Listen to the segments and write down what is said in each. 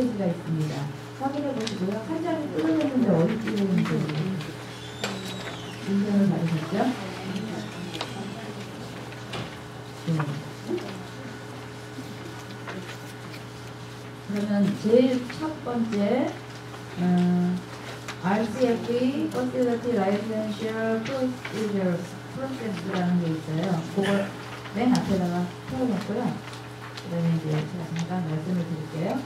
페이지가 있습니다. 확인해 보시고요. 한 장이 뜯어졌는데 어디 뜯어졌는지 인정을 받으셨죠? 네. 그러면 제일 첫 번째 RCFE Facility Licensure Process라는 게 있어요. 그걸 맨 앞에다가 세워놓고요. 그 다음에 이제 제가 잠깐 말씀을 드릴게요.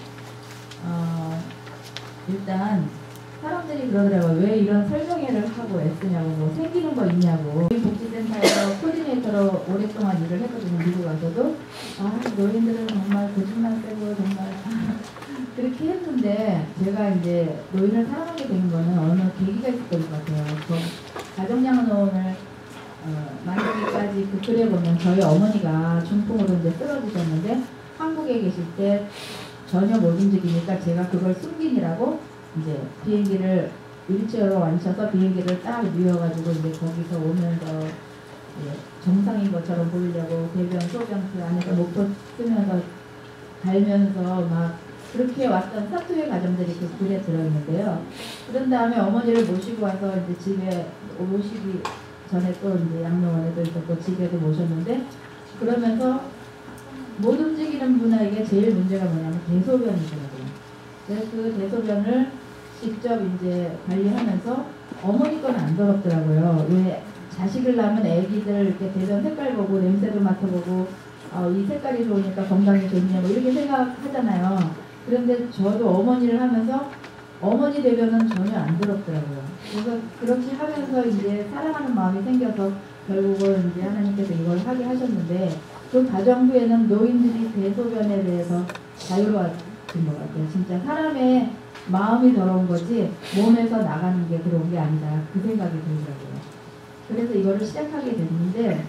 일단 사람들이 그러더라고요. 왜 이런 설명회를 하고 애쓰냐고, 뭐 생기는 거 있냐고. 복지센터에서 코디네이터로 오랫동안 일을 했거든요. 미국 와서도. 노인들은 정말 거짓말 빼고 정말 그렇게 했는데, 제가 이제 노인을 사랑하게 된 거는 어느 계기가 있었던 것 같아요. 가정양로원을 만들기까지 그 글에 보면 저희 어머니가 중풍으로 이제 쓰러지셨는데 한국에 계실 때 전혀 못 움직이니까 제가 그걸 숨기느라고 이제 비행기를 휠체어로 앉혀서 비행기를 딱 누워가지고 이제 거기서 오면서 정상인 것처럼 보이려고 대변 소변 그 안에서 목포 쓰면서 갈면서 막 그렇게 왔던 사투의 가정들이 그 글에 들어있는데요. 그런 다음에 어머니를 모시고 와서 이제 집에 오시기 전에 또 이제 양로원에도 있었고 집에도 모셨는데, 그러면서 못 움직이는 분에게 제일 문제가 뭐냐면 대소변이더라고요. 그래서 그 대소변을 직접 이제 관리하면서 어머니 건 안 더럽더라고요. 왜 자식을 낳으면 애기들 이렇게 대변 색깔 보고 냄새도 맡아보고 이 색깔이 좋으니까 건강이 좋냐 뭐 이렇게 생각하잖아요. 그런데 저도 어머니를 하면서 어머니 대변은 전혀 안 더럽더라고요. 그래서 그렇게 하면서 이제 사랑하는 마음이 생겨서 결국은 이제 하나님께서 이걸 하게 하셨는데, 그 과정 후에는 노인들이 대소변에 대해서 자유로워진 것 같아요. 진짜 사람의 마음이 더러운 거지 몸에서 나가는 게 들어온 게 아니다. 그 생각이 들더라고요. 그래서 이거를 시작하게 됐는데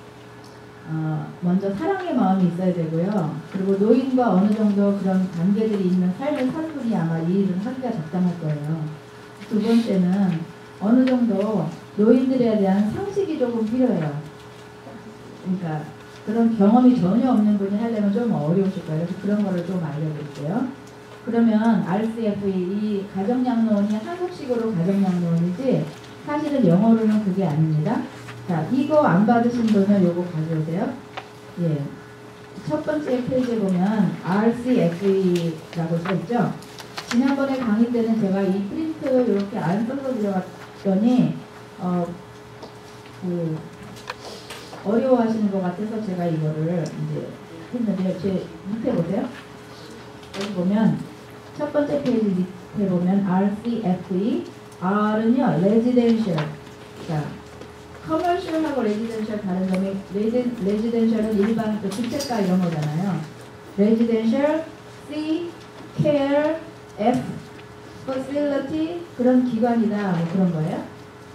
먼저 사랑의 마음이 있어야 되고요. 그리고 노인과 어느 정도 그런 관계들이 있는 삶을 사는 분이 아마 이 일을 하기가 적당할 거예요. 두 번째는 어느 정도 노인들에 대한 상식이 조금 필요해요. 그러니까 그런 경험이 전혀 없는 분이 하려면 좀 어려우실 거예요. 그래서 그런 거를 좀 알려드릴게요. 그러면 RCFE, 이 가정양로원이 한국식으로 가정양로원이지 사실은 영어로는 그게 아닙니다. 자, 이거 안 받으신 분은 요거 가져오세요. 예. 첫 번째 페이지에 보면 RCFE라고 써있죠. 지난번에 강의 때는 제가 이 프린트 이렇게 안 써서 들어갔더니 어려워하시는 것 같아서 제가 이거를 이제 했는데, 제 밑에 보세요. 여기 보면 첫 번째 페이지 밑에 보면 RCFE, R은요 Residential. 자, 커머셜하고 레지던셜 다른 점이 레지던셜은 일반 주택가 이런 거잖아요. 레지던셜, C, care, F, facility 그런 기관이다 뭐 그런 거예요.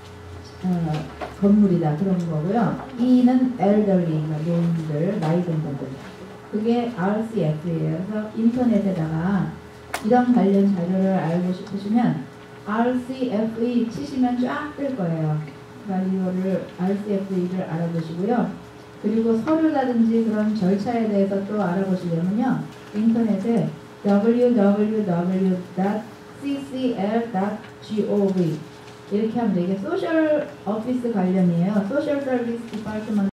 건물이다 그런 거고요. E는 elderly, 노인들, 나이 든 분들. 그게 RCF예요. 그래서 인터넷에다가 이런 관련 자료를 알고 싶으시면 RCFE 치시면 쫙 뜰 거예요. 그러니까 이거를 RCFE를 알아보시고요. 그리고 서류라든지 그런 절차에 대해서 또 알아보시려면요. 인터넷에 www.ccl.gov 이렇게 하면 돼요. 이게 소셜 오피스 관련이에요. 소셜 서비스 디파트먼트